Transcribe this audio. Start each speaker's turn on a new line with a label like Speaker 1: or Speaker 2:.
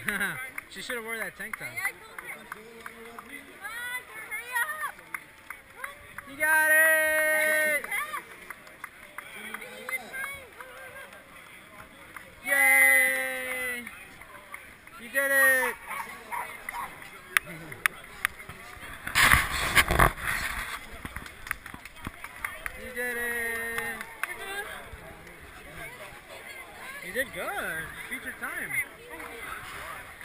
Speaker 1: She should have wore that tank top. You got it! Yay! You did it! You did it! You did good. Beat your time.